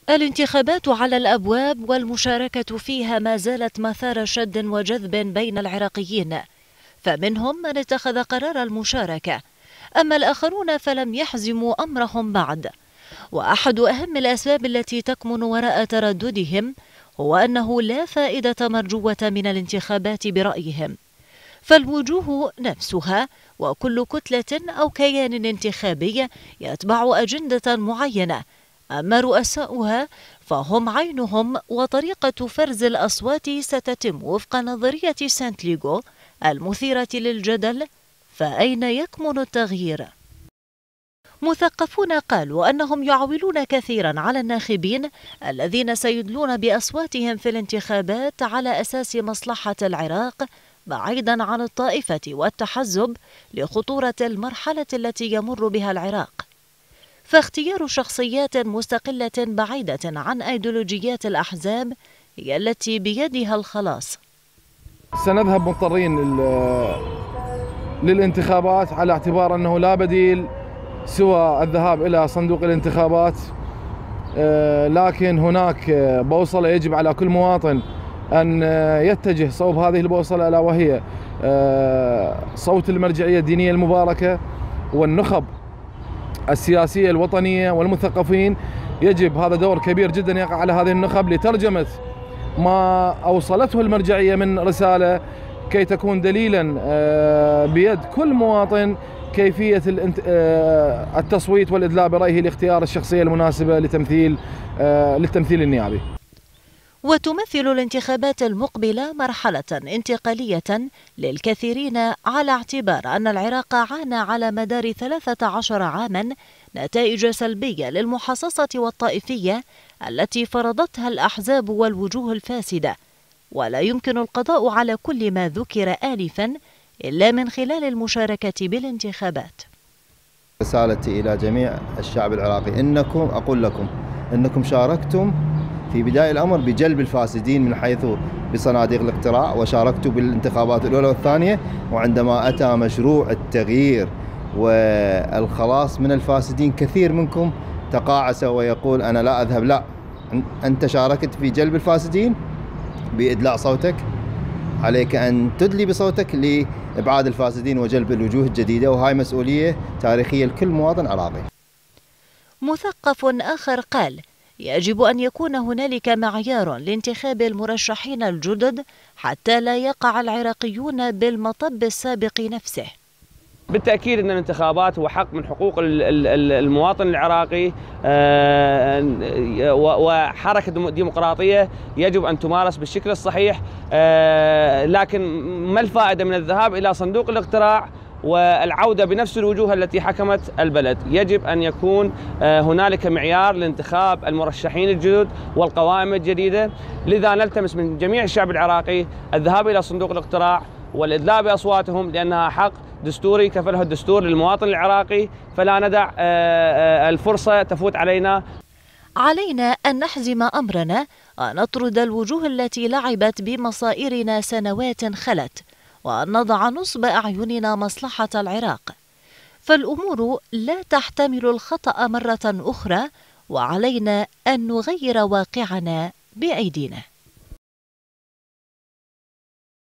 الانتخابات على الأبواب والمشاركة فيها ما زالت مثار شد وجذب بين العراقيين، فمنهم من اتخذ قرار المشاركة، أما الآخرون فلم يحزموا أمرهم بعد. وأحد أهم الأسباب التي تكمن وراء ترددهم هو أنه لا فائدة مرجوة من الانتخابات برأيهم، فالوجوه نفسها وكل كتلة أو كيان انتخابي يتبع أجندة معينة، أما رؤساؤها فهم عينهم، وطريقة فرز الأصوات ستتم وفق نظرية سانت ليغو المثيرة للجدل. فأين يكمن التغيير؟ مثقفون قالوا أنهم يعولون كثيرا على الناخبين الذين سيدلون بأصواتهم في الانتخابات على أساس مصلحة العراق بعيدا عن الطائفة والتحزب لخطورة المرحلة التي يمر بها العراق، فاختيار شخصيات مستقلة بعيدة عن أيديولوجيات الأحزاب هي التي بيدها الخلاص. سنذهب مضطرين للانتخابات على اعتبار أنه لا بديل سوى الذهاب إلى صندوق الانتخابات، لكن هناك بوصلة يجب على كل مواطن أن يتجه صوب هذه البوصلة، ألا وهي صوت المرجعية الدينية المباركة والنخب السياسية الوطنية والمثقفين. يجب هذا دور كبير جدا يقع على هذه النخب لترجمة ما أوصلته المرجعية من رسالة كي تكون دليلا بيد كل مواطن كيفية التصويت والإدلاء برأيه لاختيار الشخصية المناسبة للتمثيل النيابي. وتمثل الانتخابات المقبلة مرحلة انتقالية للكثيرين، على اعتبار أن العراق عانى على مدار 13 عاما نتائج سلبية للمحاصصة والطائفية التي فرضتها الأحزاب والوجوه الفاسدة، ولا يمكن القضاء على كل ما ذكر آنفا إلا من خلال المشاركة بالانتخابات. رسالتي إلى جميع الشعب العراقي، أقول لكم أنكم شاركتم في بداية الأمر بجلب الفاسدين من حيث بصناديق الاقتراع، وشاركتوا بالانتخابات الأولى والثانية، وعندما أتى مشروع التغيير والخلاص من الفاسدين كثير منكم تقاعس ويقول أنا لا أذهب. لا، أنت شاركت في جلب الفاسدين بإدلاء صوتك، عليك أن تدلي بصوتك لإبعاد الفاسدين وجلب الوجوه الجديدة، وهاي مسؤولية تاريخية لكل مواطن عراقي. مثقف آخر قال يجب أن يكون هنالك معيار لانتخاب المرشحين الجدد حتى لا يقع العراقيون بالمطب السابق نفسه. بالتأكيد أن الانتخابات هو حق من حقوق المواطن العراقي، وحركة ديمقراطية يجب أن تمارس بالشكل الصحيح، لكن ما الفائدة من الذهاب إلى صندوق الاقتراع والعودة بنفس الوجوه التي حكمت البلد؟ يجب أن يكون هنالك معيار لانتخاب المرشحين الجدد والقوائم الجديدة. لذا نلتمس من جميع الشعب العراقي الذهاب إلى صندوق الاقتراع والإدلاء بأصواتهم، لأنها حق دستوري كفله الدستور للمواطن العراقي، فلا ندع الفرصة تفوت علينا. علينا أن نحزم أمرنا، أن نطرد الوجوه التي لعبت بمصائرنا سنوات خلت، وأن نضع نصب أعيننا مصلحة العراق، فالأمور لا تحتمل الخطأ مرة أخرى، وعلينا أن نغير واقعنا بأيدينا.